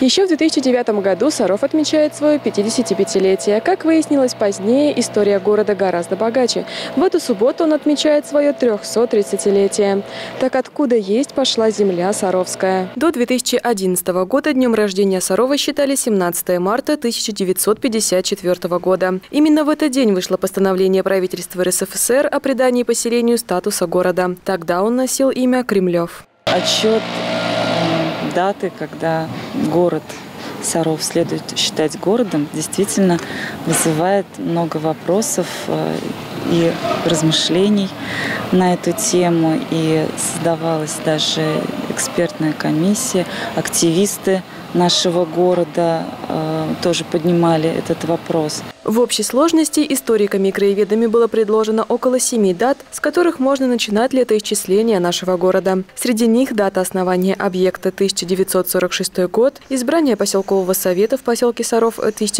Еще в 2009 году Саров отмечает свое 55-летие. Как выяснилось позднее, история города гораздо богаче. В эту субботу он отмечает свое 330-летие. Так откуда есть пошла земля Саровская? До 2011 года днем рождения Сарова считали 17 марта 1954 года. Именно в этот день вышло постановление правительства РСФСР о придании поселению статуса города. Тогда он носил имя Кремлев. Отчет даты, когда город Саров следует считать городом, действительно вызывает много вопросов и размышлений на эту тему. И создавалась даже экспертная комиссия. Активисты нашего города тоже поднимали этот вопрос. В общей сложности историками и краеведами было предложено около 7 дат, с которых можно начинать летоисчисление нашего города. Среди них дата основания объекта 1946 год, избрание поселкового совета в поселке Саров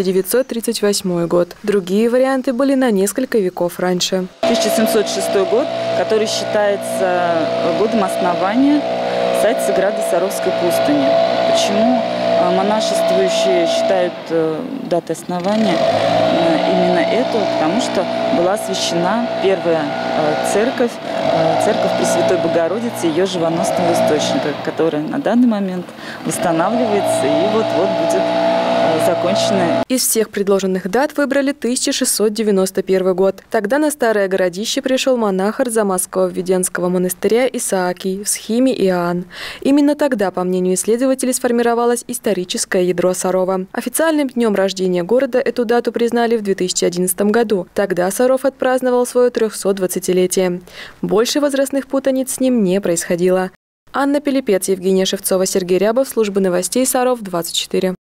1938 год. Другие варианты были на несколько веков раньше. 1706 год, который считается годом основания Саграды Саровской пустыни. Почему монашествующие считают датой основания именно эту? Потому что была освящена первая церковь Пресвятой Богородицы, ее живоносного источника, которая на данный момент восстанавливается и вот-вот будет закончена. Из всех предложенных дат выбрали 1691 год. Тогда на Старое Городище пришел монах Арзамасского Введенского монастыря Исаакий в схиме Иоанн. Именно тогда, по мнению исследователей, сформировалось историческое ядро Сарова. Официальным днем рождения города эту дату признали в 2011 году. Тогда Саров отпраздновал свое 320-летие. Больше возрастных путаниц с ним не происходило. Анна Пилипец, Евгения Шевцова, Сергей Рябов, служба новостей Саров, 24.